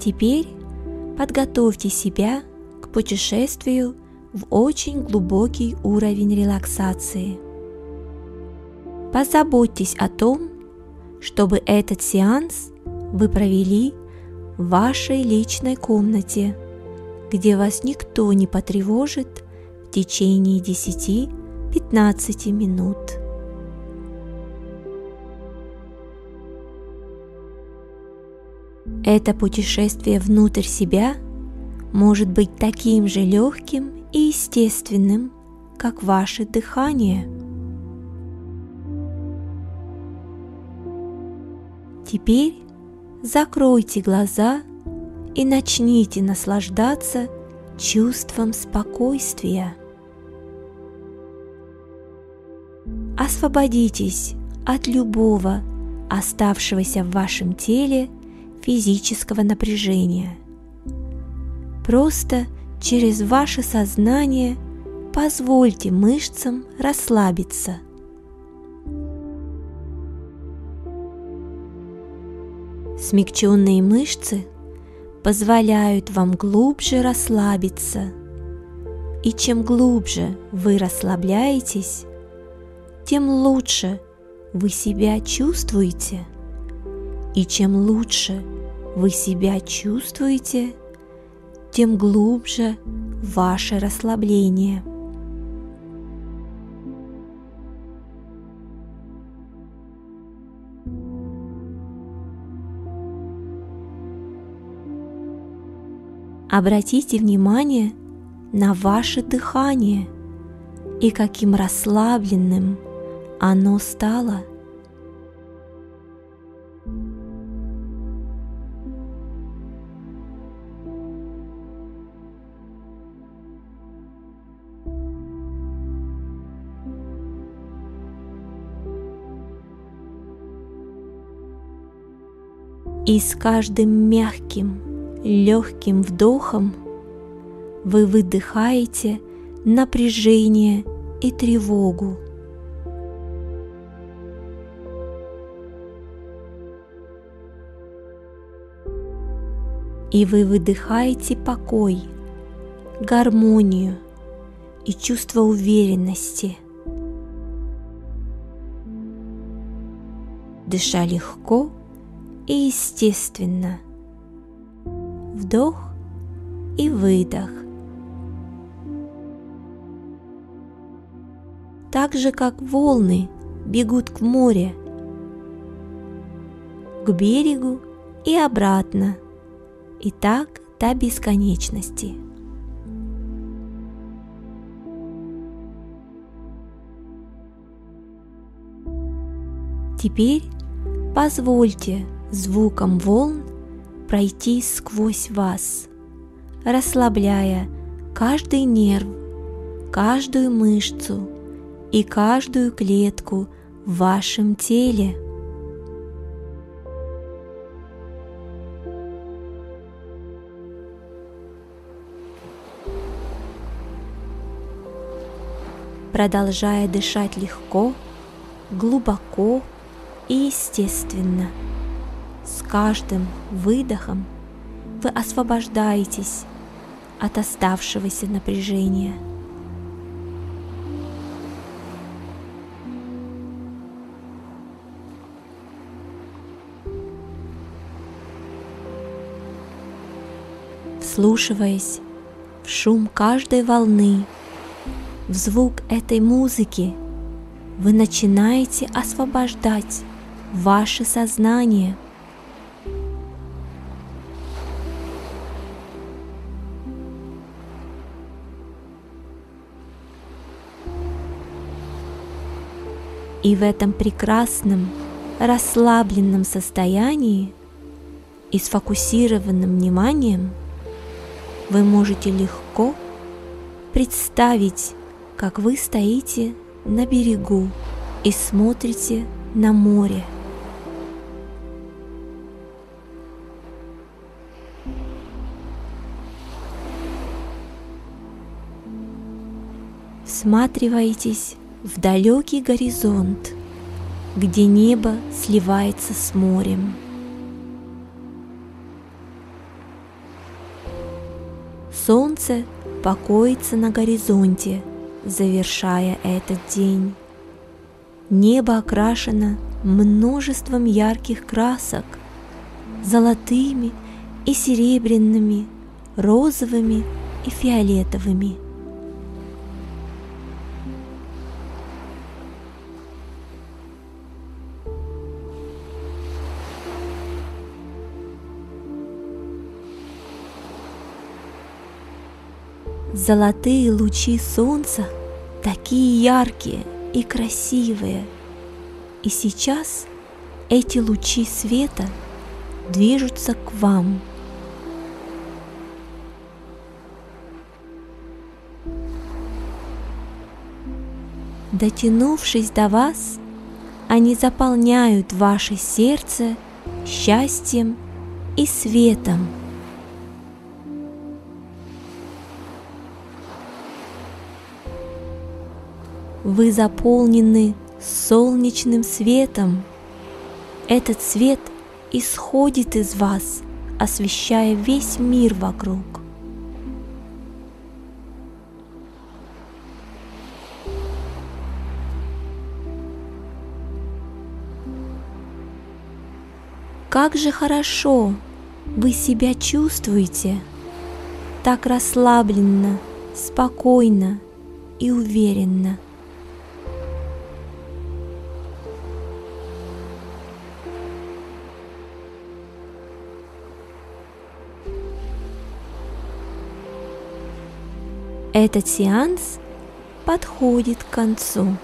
Теперь подготовьте себя к путешествию в очень глубокий уровень релаксации. Позаботьтесь о том, чтобы этот сеанс вы провели в вашей личной комнате, где вас никто не потревожит в течение 10-15 минут. Это путешествие внутрь себя может быть таким же легким и естественным, как ваше дыхание. Теперь закройте глаза и начните наслаждаться чувством спокойствия. Освободитесь от любого оставшегося в вашем теле физического напряжения. Просто через ваше сознание позвольте мышцам расслабиться. Смягченные мышцы позволяют вам глубже расслабиться, и чем глубже вы расслабляетесь, тем лучше вы себя чувствуете, и чем лучше вы себя чувствуете, тем глубже ваше расслабление. Обратите внимание на ваше дыхание и каким расслабленным оно стало. И с каждым мягким, легким вдохом вы выдыхаете напряжение и тревогу. И вы выдыхаете покой, гармонию и чувство уверенности. Дыша легко и естественно. Вдох и выдох. Так же, как волны бегут к морю, к берегу и обратно, и так до бесконечности. Теперь позвольте звукам волн пройти сквозь вас, расслабляя каждый нерв, каждую мышцу и каждую клетку в вашем теле. Продолжая дышать легко, глубоко и естественно. С каждым выдохом вы освобождаетесь от оставшегося напряжения. Вслушиваясь в шум каждой волны, в звук этой музыки, вы начинаете освобождать ваше сознание. И в этом прекрасном, расслабленном состоянии и сфокусированным вниманием вы можете легко представить, как вы стоите на берегу и смотрите на море. Всматриваетесь в далекий горизонт, где небо сливается с морем. Солнце покоится на горизонте, завершая этот день. Небо окрашено множеством ярких красок, золотыми и серебряными, розовыми и фиолетовыми. Золотые лучи солнца такие яркие и красивые, и сейчас эти лучи света движутся к вам. Дотянувшись до вас, они заполняют ваше сердце счастьем и светом. Вы заполнены солнечным светом. Этот свет исходит из вас, освещая весь мир вокруг. Как же хорошо вы себя чувствуете, так расслабленно, спокойно и уверенно. Этот сеанс подходит к концу.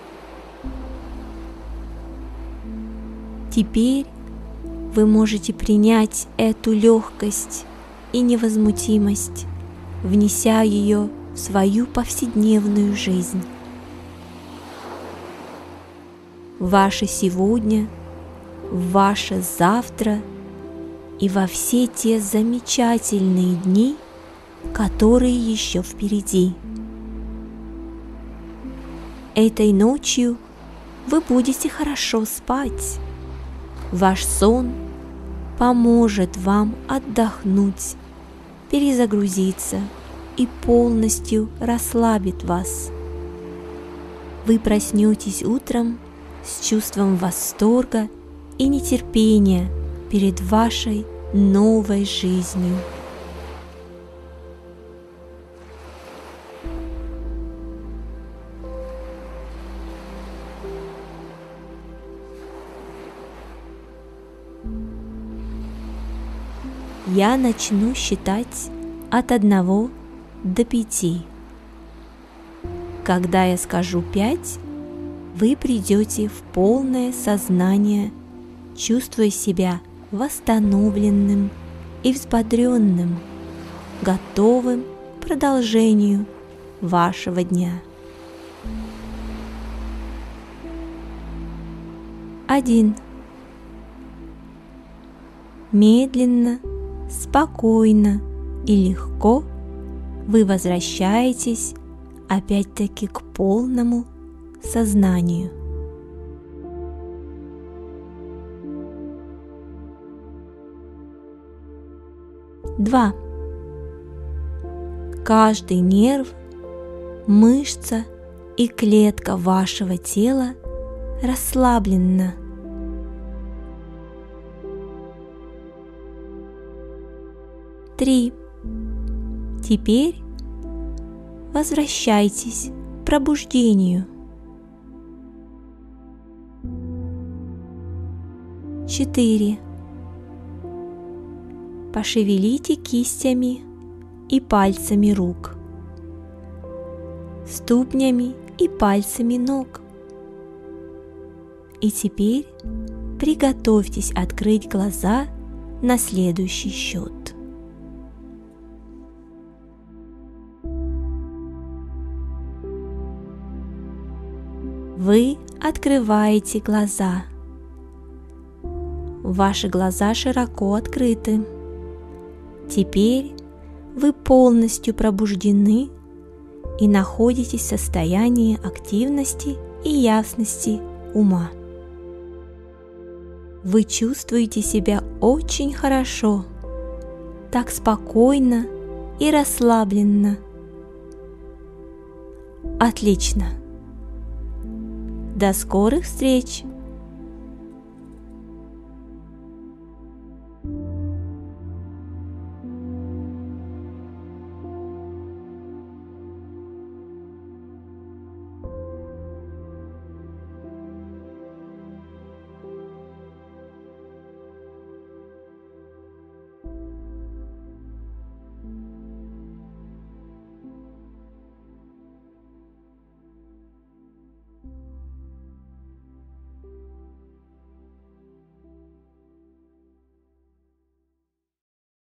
Теперь вы можете принять эту легкость и невозмутимость, внеся ее в свою повседневную жизнь. Ваше сегодня, ваше завтра и во все те замечательные дни, которые еще впереди. Этой ночью вы будете хорошо спать. Ваш сон поможет вам отдохнуть, перезагрузиться и полностью расслабит вас. Вы проснетесь утром с чувством восторга и нетерпения перед вашей новой жизнью. Я начну считать от 1 до 5. Когда я скажу 5, вы придете в полное сознание, чувствуя себя восстановленным и взбодренным, готовым к продолжению вашего дня. 1. Медленно, спокойно и легко вы возвращаетесь опять-таки к полному сознанию. 2. Каждый нерв, мышца и клетка вашего тела расслаблена. 3. Теперь возвращайтесь к пробуждению. 4. Пошевелите кистями и пальцами рук, ступнями и пальцами ног. И теперь приготовьтесь открыть глаза на следующий счет. Вы открываете глаза. Ваши глаза широко открыты. Теперь вы полностью пробуждены и находитесь в состоянии активности и ясности ума. Вы чувствуете себя очень хорошо, так спокойно и расслабленно. Отлично. До скорых встреч!